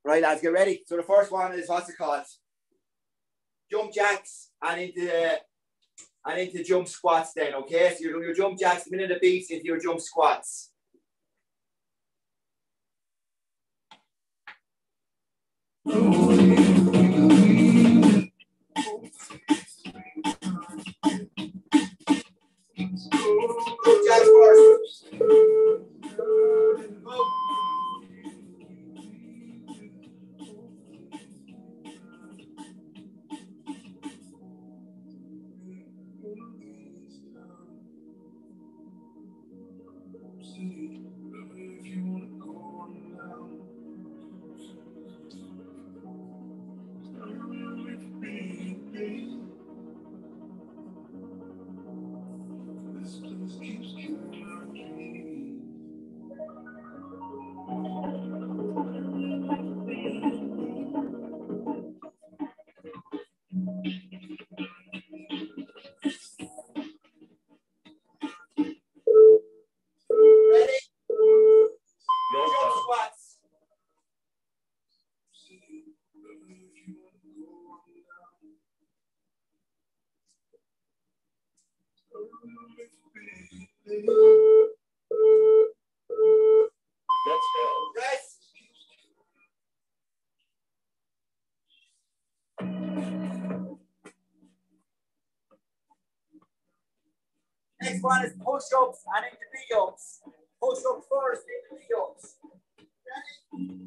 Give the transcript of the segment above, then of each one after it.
Right, lads, get ready. So the first one is, what's it called? Jump jacks and into jump squats then, okay? So you're doing your jump jacks, a minute of beats into your jump squats. Jump jacks first. Go. Next one is push-ups and into V-ups. Push-up first, into V-ups. Ready?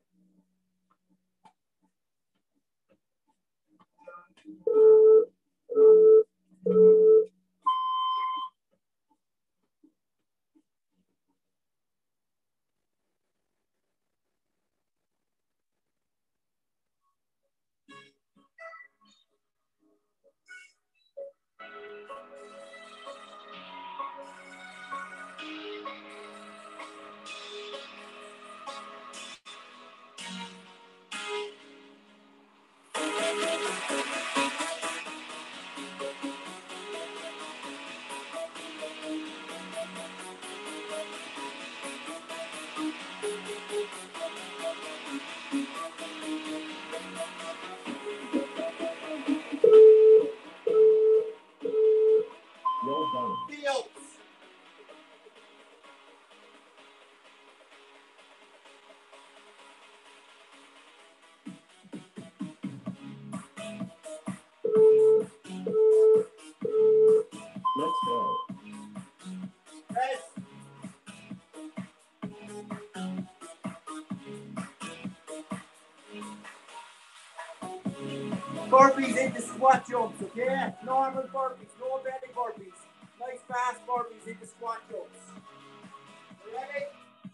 Burpees into squat jumps, okay? Normal burpees, no belly burpees. Nice fast burpees into squat jumps. Ready?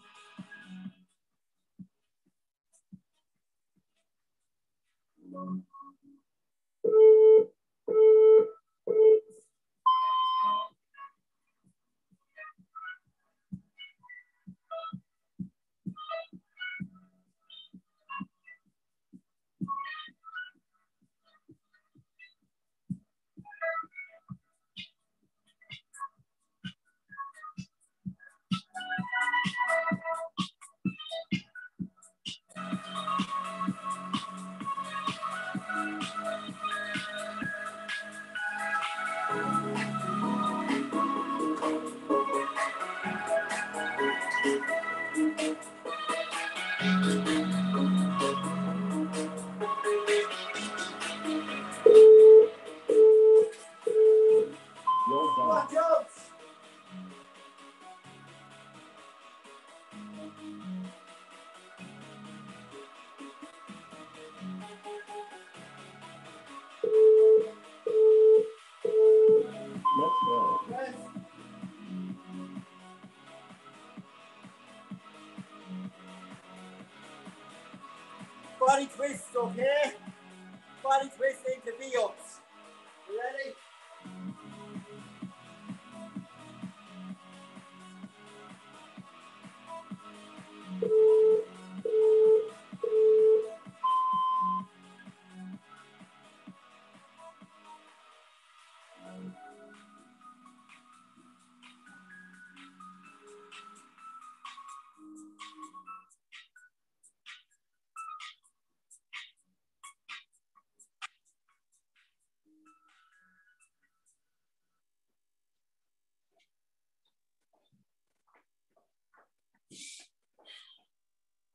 Squat jumps. Yes. Body twists, okay? Body twist into V-ups. Ready?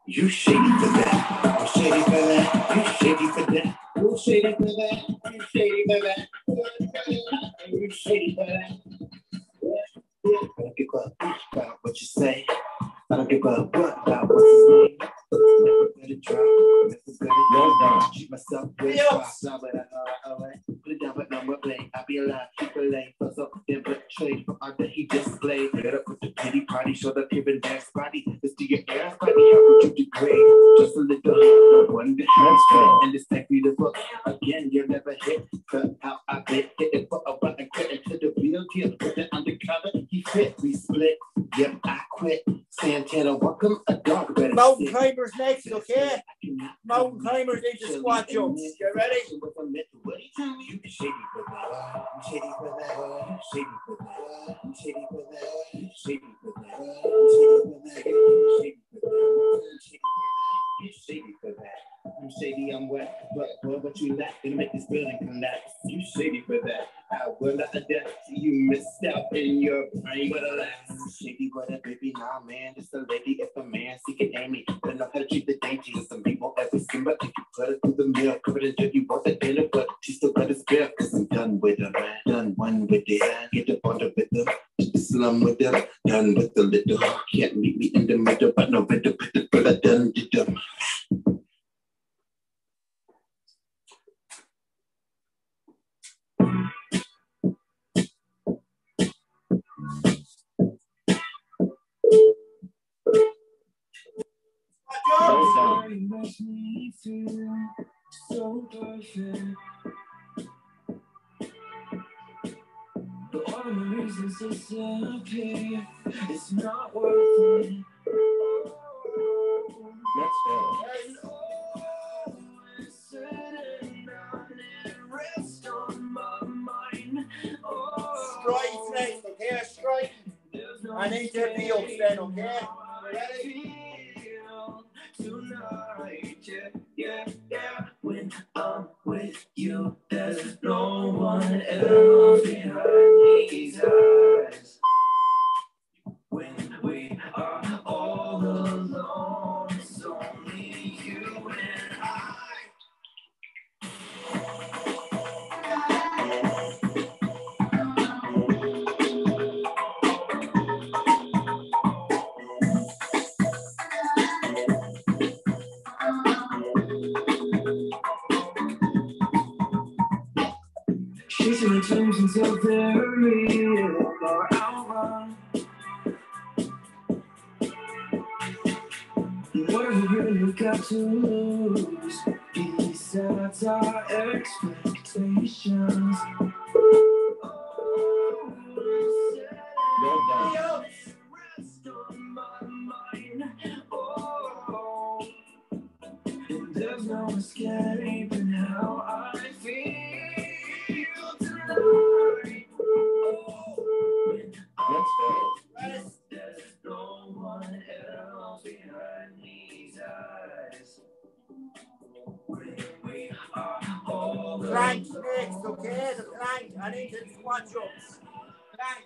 You shady for that. I'm shady for that. You shady for that. You shady for that. You shady for that. You shady for that. I don't give a about what you say. I don't give a about what's his name. Never gonna drop. Never gonna treat myself with blah, but put it down, but no more play. I'll be alive, keep it late. Fuss up, then but trade for art that he displayed. Get up with the pity party, show the pivot dance body. Let's do your ass body, how would you degrade? Just a little, no one to have and this take me the book. Again, you'll never hit the how I bit. Hit it for a button, cut into the real deal. Put it undercover, he fit, we split. Yep, I quit. Santana, welcome a dog. Mountain climbers next, okay? Mountain climbers into squat jumps. You ready? You shady for that. You shady for that. You shady for that. You shady for that. You shady for that. You shady for that. You shady for that. You shady for that. I'm shady, I'm wet, but what you lack to make this building collapse. You shady for that. I will not adapt to you missed out in your brain, but alas. Shady, but a baby, nah, man. Just a lady, if a man seeking Amy, don't know how to treat the dainty. Some people ever seen, but if you put her through the mill, covered in dirty, want the dinner, but she still got a spare, cause I'm done with her, man. Done one with it. Get up on the rhythm, to the slum with them. Done with the little. Can't meet me in the middle, but no better, but I done did them. Sorry makes me feel so perfect. But all the reasons disappear, it's not worth it. That's And always sitting down and rest on my mind. Strike next, okay? Strike. I need to be up then, okay? Ready? Tonight, yeah. When I'm with you, there's no one else behind these eyes. When we are all alone, it's only you and I. Chasing the dreams until they're real or outrun. What have we really got to lose besides our expectations? Oh, rest on my mind. Oh, and there's no escaping how I feel tonight. Oh, there's no one else behind these eyes. When we are all Plank next, okay? The plank. I need to squat jumps. Plank.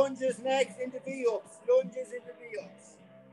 lunges next into V-ups. Lunges into V-ups.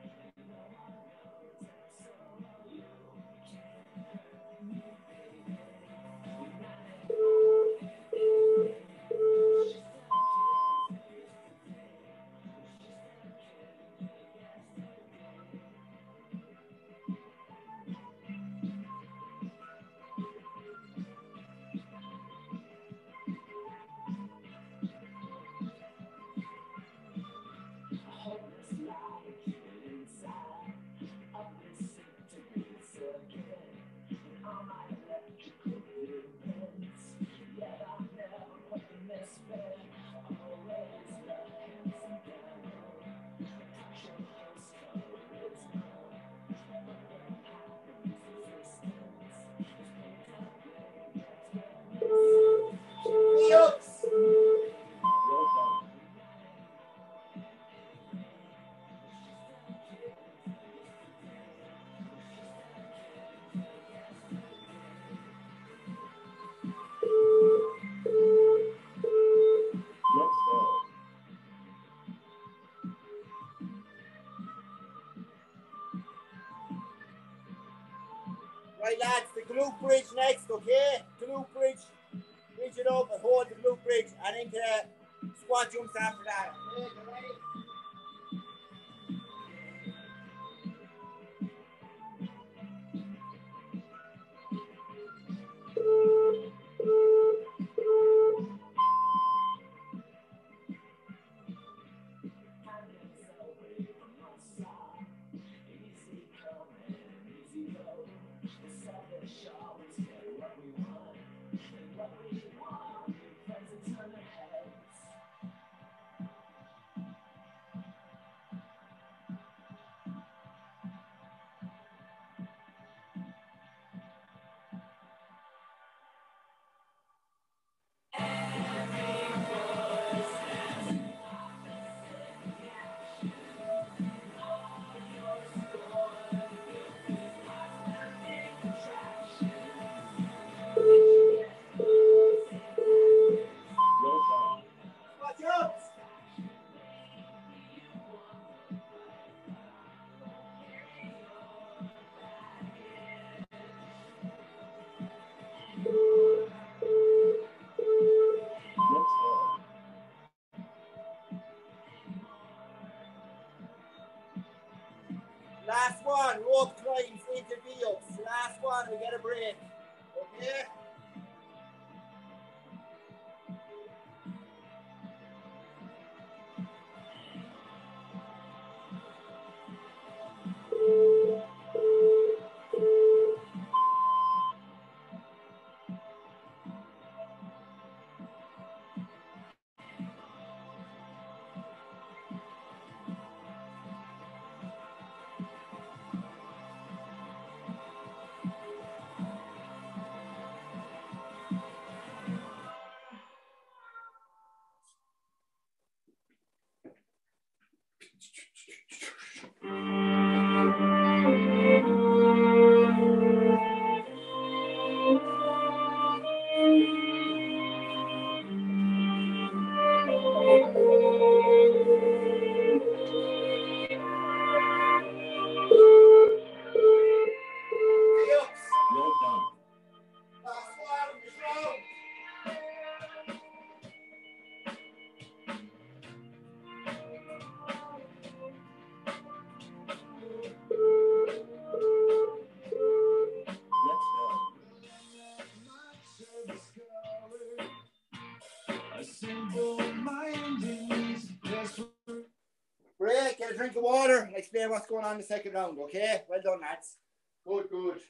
Right, lads, the glute bridge next, okay? Glute bridge. Bridge it up and hold the glute bridge and into squat jumps after that. Okay, you ready? Last one, rope climbs into V-ups. Last one, we get a break. Okay? Break, get a drink of water and explain what's going on in the second round, okay? Well done, lads. Good, good.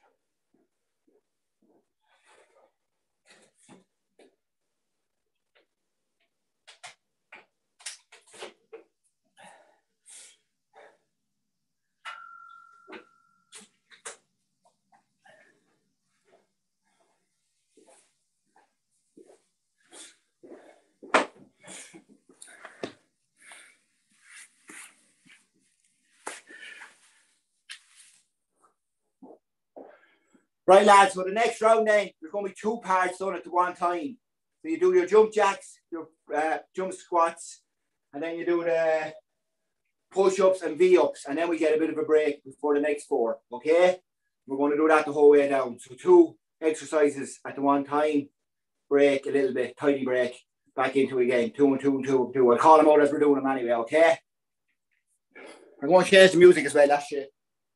Right, lads, so the next round then, there's going to be 2 parts done at the one time. So you do your jump jacks, your jump squats, and then you do the push-ups and V-ups, and then we get a bit of a break before the next 4, okay? We're going to do that the whole way down. So 2 exercises at the one time, break a little bit, tiny break, back into it again, 2 and 2 and 2 and 2. I'll call them out as we're doing them anyway, okay? I'm going to change the music as well, that's shit.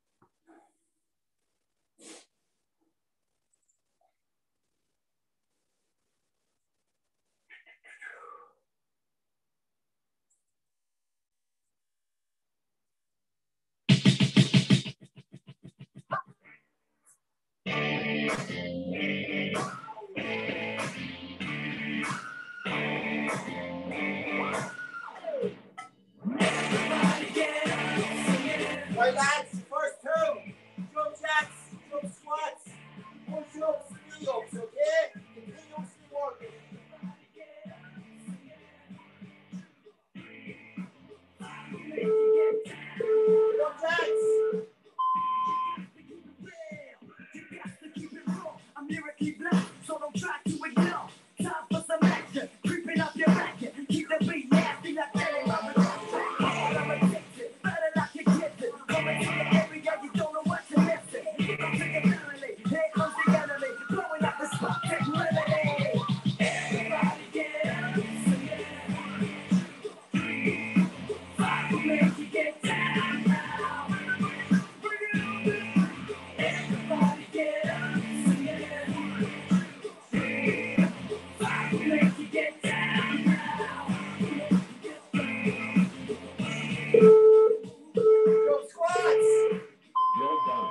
Right, lads, first 2, jump jacks, jump squats, push-ups, V-ups, okay? Continuously working. Jump jacks. I'm lyrically black, so don't try to ignore. Time for some action, creeping up your back. Keep the beat nasty like that. I'm addicted, better not get gifted. Coming to the area, you don't know what you're missing. Don't take it literally, here comes the enemy. Blowing up the spot, take remedy. Everybody get up, sing it. 5 will make you get down now. Everybody get up, sing it. 5 will make you get down now. Jump squats. You're done.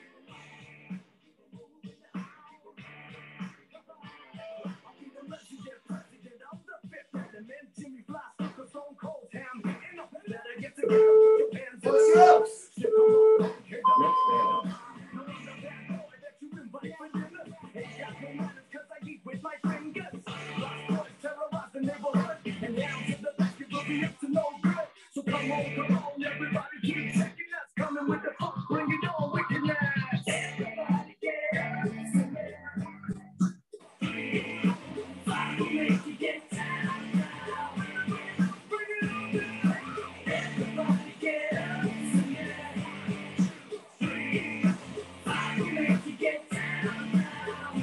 Push-ups. So come on, everybody keep checking us. Coming with the funk, bring it on, wickedness. Everybody get up, sing it. 5 will make you get down now. Bring it on, everybody get up, sing it. 5 will make you get down now.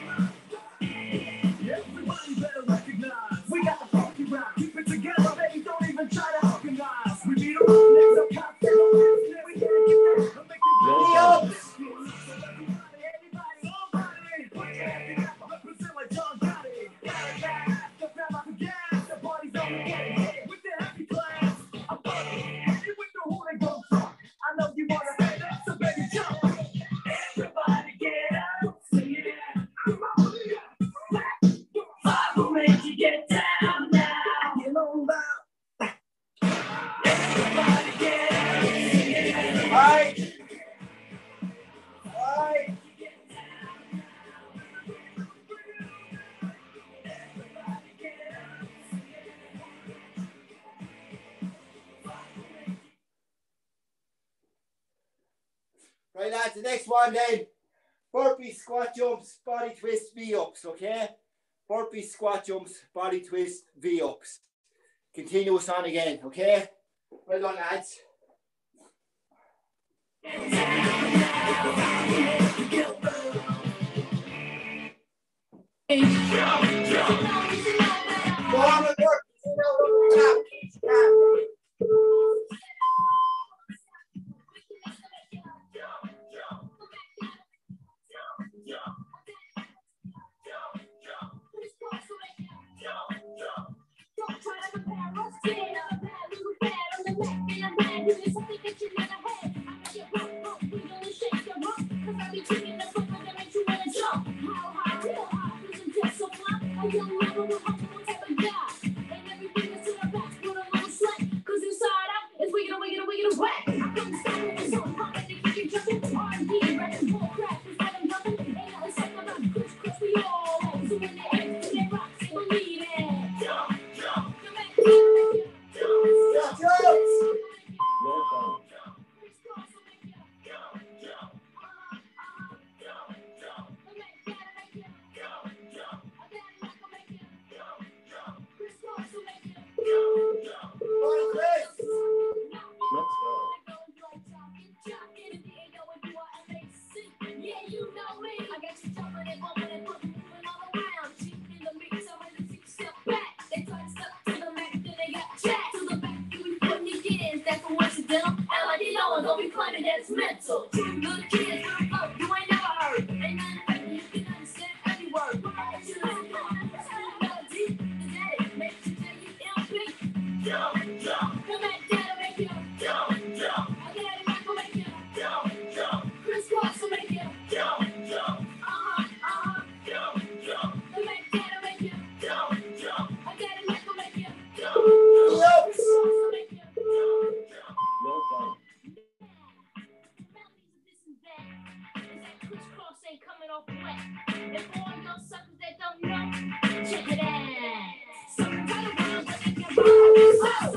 Everybody better recognize we got the funky round. Keep it together, baby. Don't even try to organize. We beat them up next up, cocktail. We can't get that. Make it V-ups. Anybody, somebody, put your hands together. Represent like John Gotti. The fam out the gas. The party's on the way. With the happy class, I'm funny. You with the hooligan truck. I know you wanna stand up, so baby jump. Everybody get up, sing it. Come on. 5 will make you get down now. You know about. Everybody get up, sing it. Right. Right. Right, lads, the next one then. Burpee, squat jumps, body twist, V-ups, okay? Burpee, squat jumps, body twist, V-ups. Continuous on again, okay? Well done, lads. Go on with work.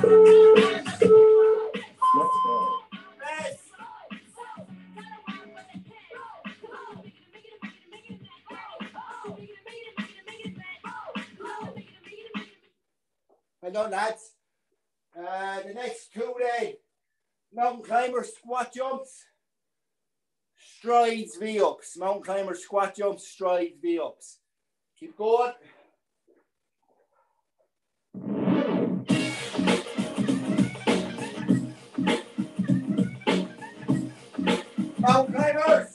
Well done, lads. The next two then, mountain climbers, squat jumps, strides, V-ups. Mountain climbers, squat jumps, strides, V-ups. Keep going. Mountain climbers.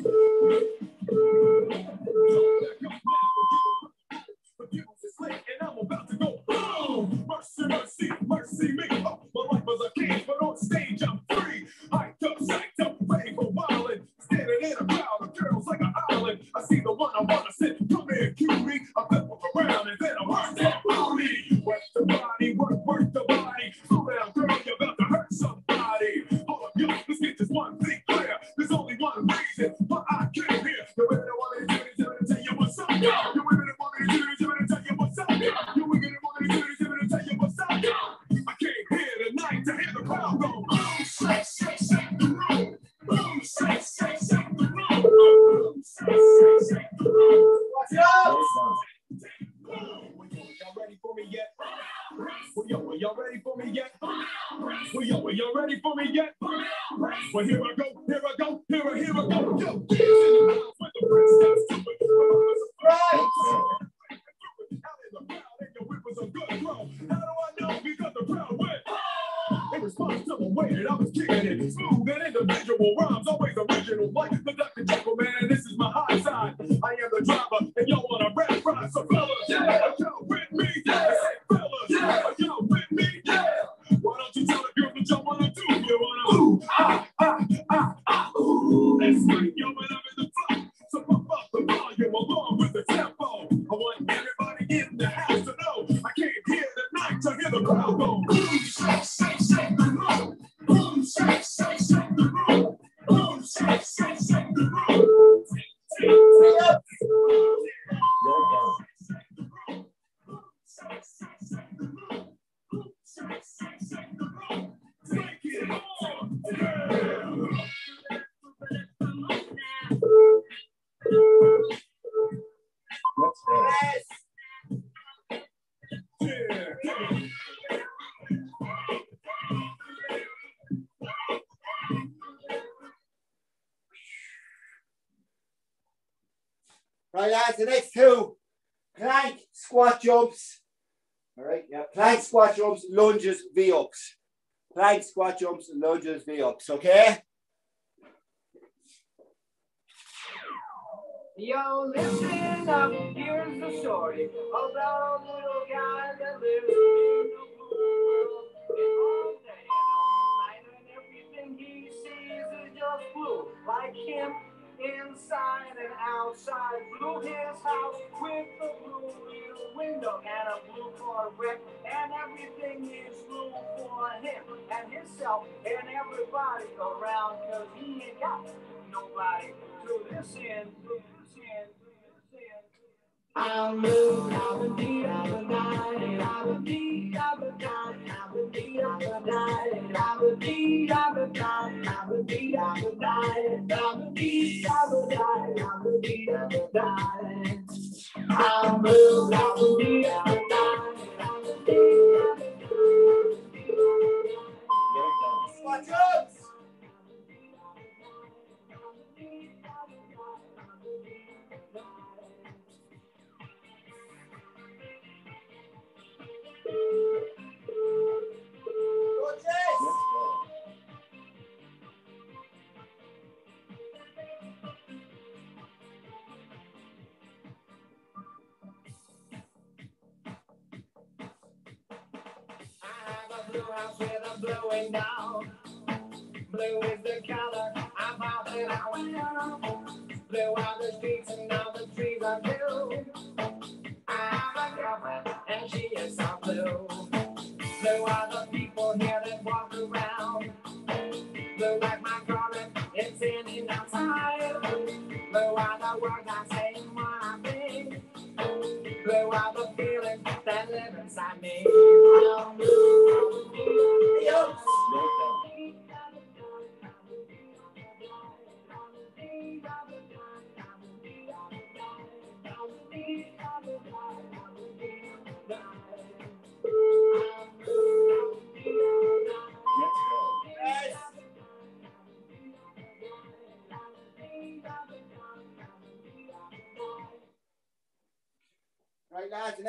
And I'm about to go, oh, mercy, mercy, mercy me. Oh, my life is a king, but on stage I'm free. Hyped up, psyched up, ready for wildin'. Standing in a crowd of girls like an island. I see the one I wanna sit, come here, cue me. I flip around and then I work that booty. Work the body, work the body. Slow down, girl, you're about to hurt somebody. Hold up, yo, let's get this one thing clear. There's only one reason why I came here. You really don't want me to tell you what's up. You really don't want me to tell you what's up. You really don't want me to tell you what's up. I came here tonight to hear the crowd go. Boom, shake, shake, shake the room. Boom, shake, shake, shake the room. Boom, shake, shake, shake the room. Watch out! Y'all ready for me yet? Well, y'all ready for me yet? Well, y'all ready for me yet? Well, here I go, here I go, here I go. Yo, dance in the house with the prince steps to it. Right! Out in the crowd, and your whip was a good throw. How do I know? Because the crowd went. In response to the way that I was kicking it, smooth and individual rhymes, always original, like the Dr. Jekyll, man. This is my high side. I am the driver, and y'all want a rap ride. So fellas, yeah, y'all with me? Yeah, fellas, yeah, y'all with me? Yeah. Why don't you tell the girls what y'all wanna do? You wanna ooh, ooh. Let's scream, yo, when I'm in the front. So pump up the volume along with the tempo. I want everybody in the house to know I came here tonight to hear the crowd go. Boom, shake, shake, shake the room. Boom, shake, shake, shake the room. Boom, shake, shake, shake the room. Take it on, yeah. Yes! Right, lads, the next two. Plank, squat jumps. All right, yeah. Plank, squat jumps, lunges, V-ups. Plank, squat jumps, lunges, V-ups, okay? Yo, listen up, here's the story about a little guy that lives in a blue world. And all day and all night, and everything he sees is just blue. Like him, inside and outside. Blue his house with a blue little window and a blue Corvette. And everything is blue for him and himself and everybody around. Cause he ain't got nobody to listen to. I'm blue, I'm a beat, I'm a night, I'm a beat, I'm a night, I'm a beat, I'm a night, I'm a beat, I'm a night, I'm a beat, I'm a night, I'm a beat, I'm a night, I'm a beat, I'm a night. I'm blue, I'm a beat, I'm a night, I'm a beat, I'm a night. Squat jumps! Blue house with a blue window. Blue is the color I'm popping out. Blue are the streets and all the trees are blue. I have a girlfriend and she is so blue. Blue are the people here that walk around. Blue like my garment, it's in and outside. Blue are the words I say and what I think. Blue are the feelings that live inside me. I'm blue.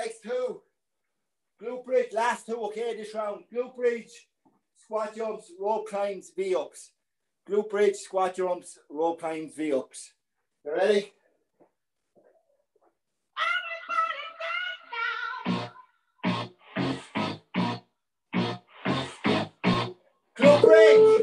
next two. Glute bridge, last two, okay, this round. Glute bridge, squat jumps, rope climbs, V-ups. Glute bridge, squat jumps, rope climbs, V-ups. You ready? Glute bridge.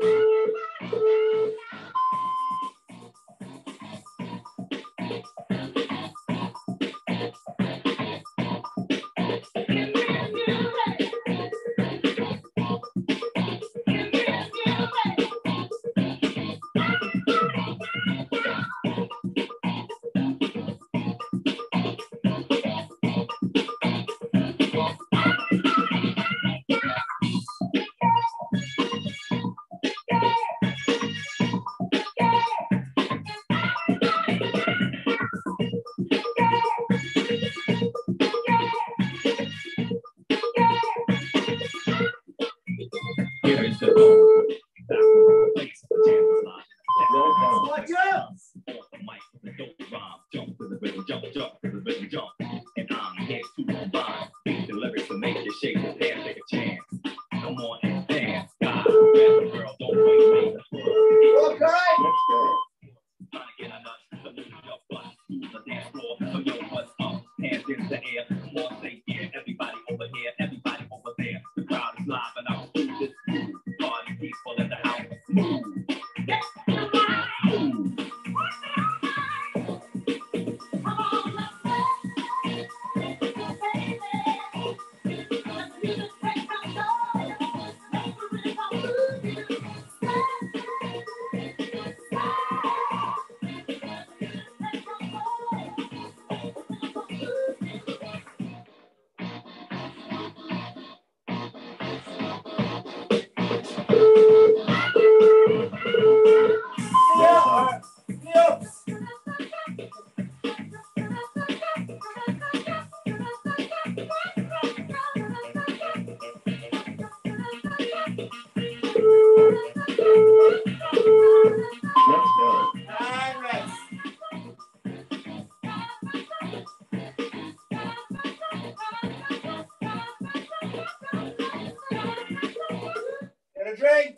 Get a drink.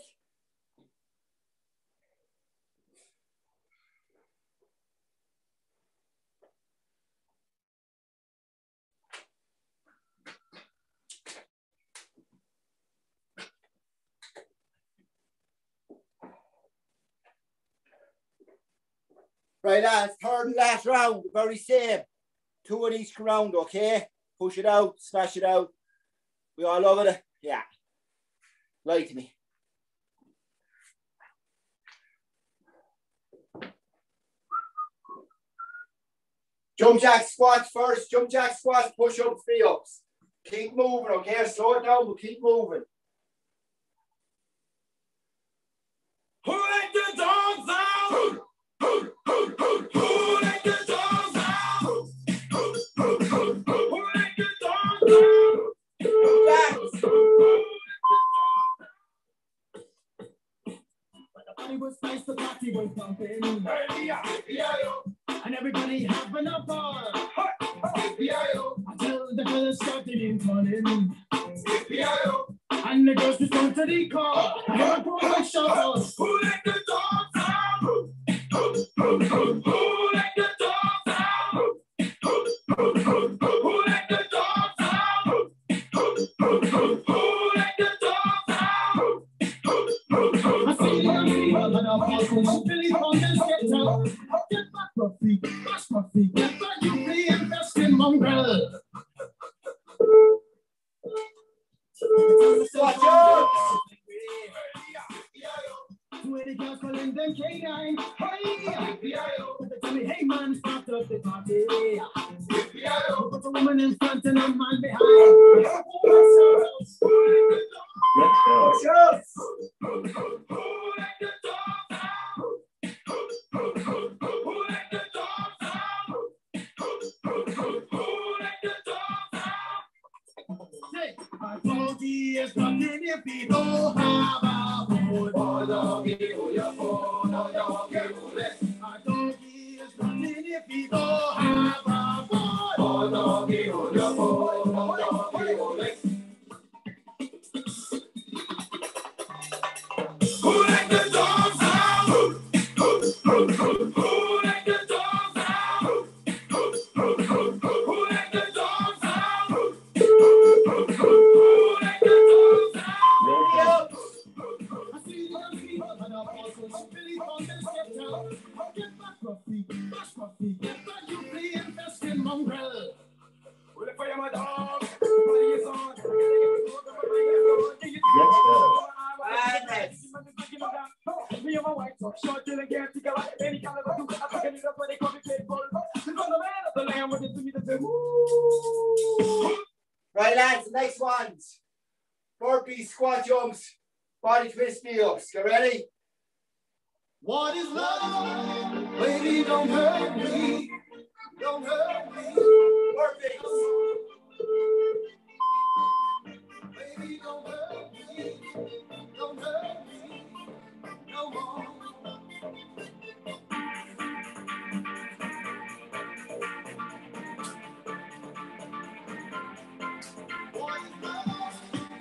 Right, lads, third and last round, very same. Two in each round, okay? Push it out, smash it out. We all over it? Yeah. Lie to me. Jump jack squats first, jump jack squats, push ups, V-ups. Keep moving, okay? Slow it down, but keep moving. Who let the dogs out? Who let the dogs out? Who let the dogs out? It was nice, the party was pumping. And everybody having a ball. Until the fellas started intoning. And the girls respond to the call. I hear a boy shout, who let the dogs out? Who let the dogs out? Who let the dogs out? Who let the dogs out? I see her and I'll pass when Billy Fountains get out. Get back my feet, mash my feet, get back you reinvest in mongrel. Watch out! 20 girls calling them K9. Hey, tell me, hey man, start up the party. Put a woman in front and a man behind. Let's go. Watch out! Doggy is nothing if he don't have a bone. Oh, doggy, oh, your bone, oh, doggy, oh, let's. A doggy is nothing if he don't have a bone. Oh, doggy, oh, your Right, lads, the next ones. Burpees, squat jumps, body twist V-ups. You ready? What is love? Baby, don't hurt me. Don't hurt me. Burpees. Baby, don't hurt me. Don't hurt me. No more. What is love?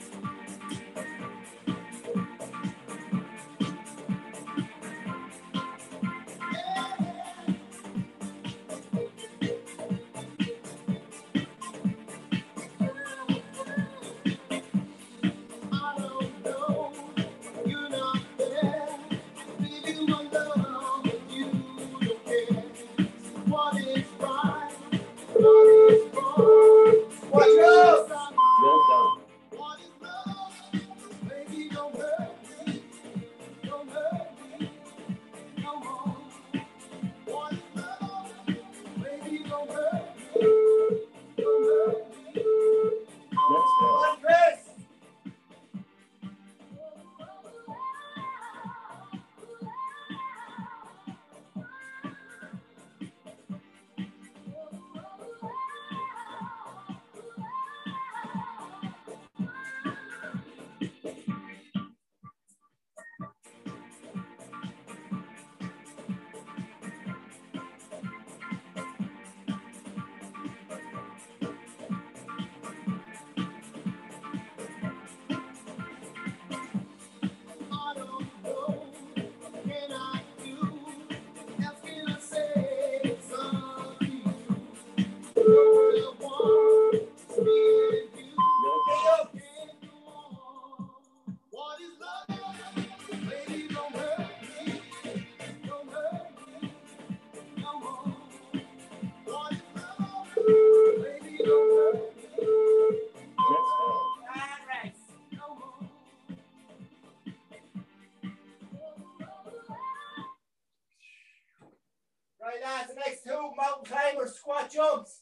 Right, lads, the next two, mountain climber squat jumps.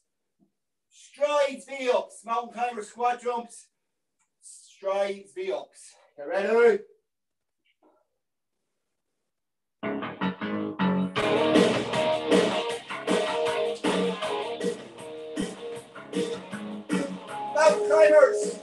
Strides V-ups. Mountain climber squat jumps. Strides V-ups. You ready? Mountain climbers.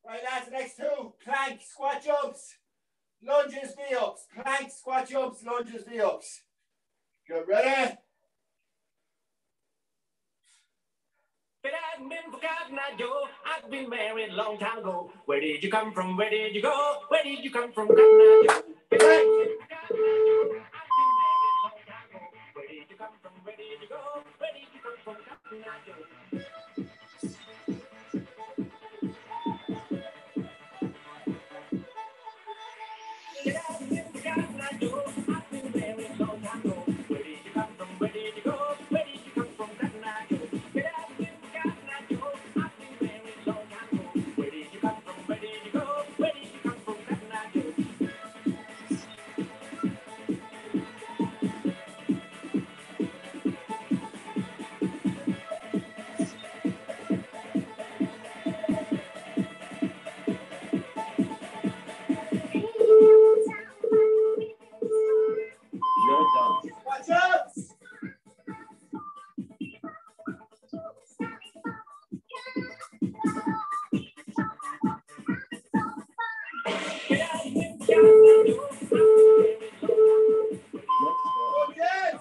Right, lads, the next two. Plank, squat jumps, lunges, V-ups. Plank, squat jumps, lunges, V-ups. Good, ready? But I've been forgotten, I do. I've been married a long time ago. Where did you come from? Where did you go? Where did you come from? Cotton Eye Joe? But I've been forgotten, I do. I've been married a long time ago. Where did you come from? Where did you go? Where did you come from? Cotton Eye Joe? But I've been forgotten, I do. I've been married a long time ago. Where did you come from? Where did you go? Where did you come from? Cotton Eye Joe? But I've been forgotten, I do. I've been married a long time ago. Where did you come from? Where did you go? Where did you come from? Cotton Eye Joe? You're done. Squat jumps. Lunges.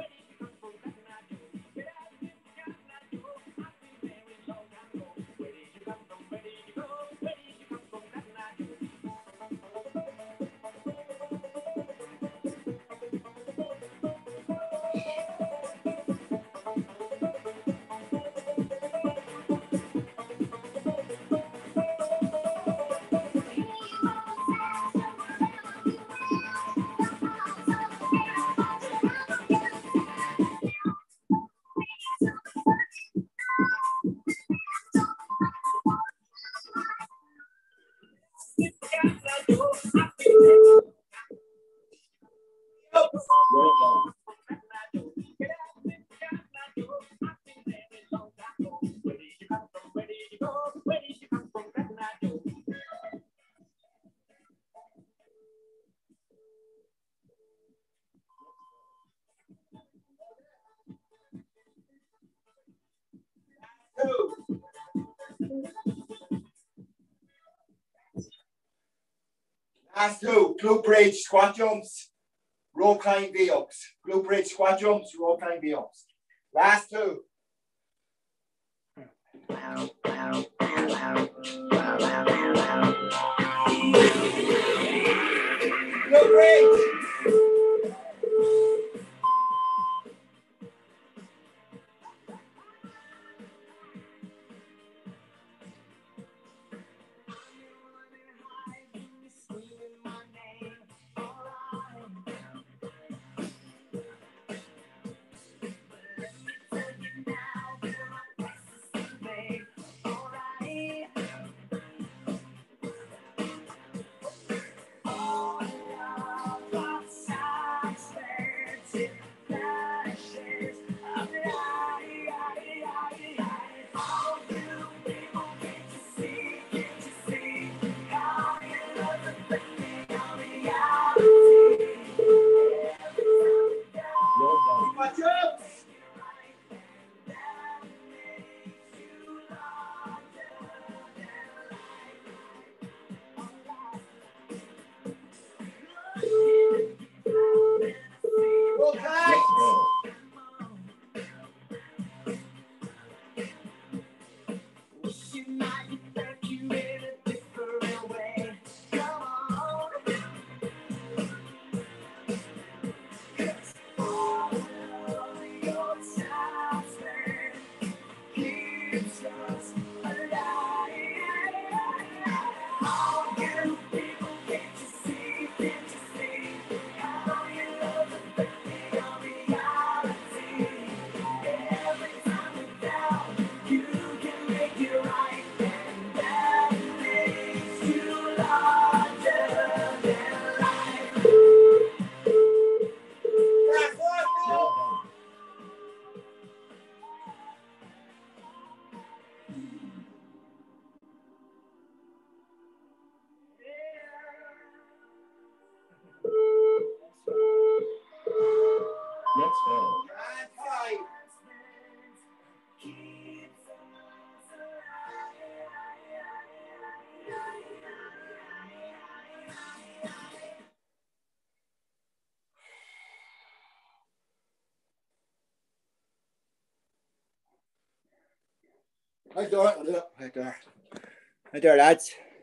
You're done. Two. Last two. Glute bridge, squat jumps, rope climb, V-ups. Glute bridge, squat jumps, rope climb, V-ups. Last two. Glute bridge. You're done. Squat jumps. Rope climb. Let's go. Last one. You're done. Let's go. And five. Right there, right there. Right there, lads.